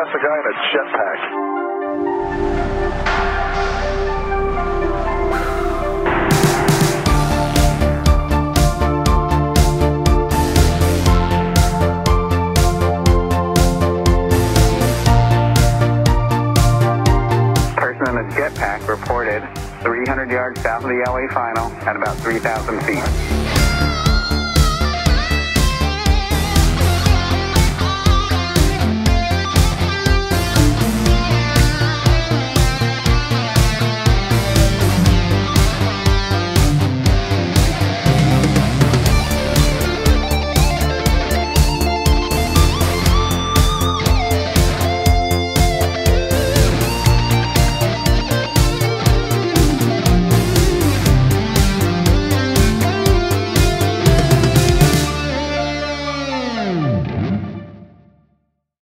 pass a guy in a jetpack. Person in a jetpack reported 300 yards south of the LA final at about 3,000 feet.